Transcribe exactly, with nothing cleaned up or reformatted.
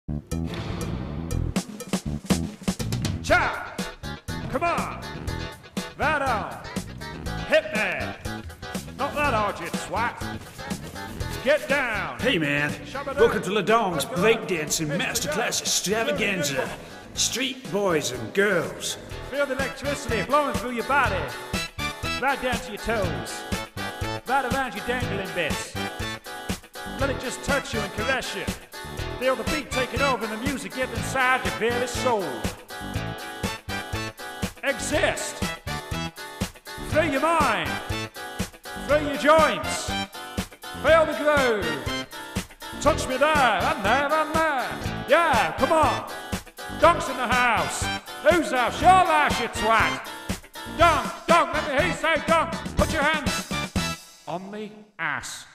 Chop! Come on! Right on! Hit me! Not that hard, you twat! Get down! Hey man, welcome to the Donks breakdancing masterclass extravaganza. Street boys and girls. Feel the electricity flowing through your body. Right down to your toes. Right around your dangling bits. Let it just touch you and caress you. Feel the beat taking over and the music get inside your very soul. Exist. Free your mind. Free your joints. Feel the groove. Touch me there, and there, and there. Yeah, come on. Donks in the house. Whose house? Your house, you twat. Donk, donk, let me hear you say donk. Put your hands on the ass.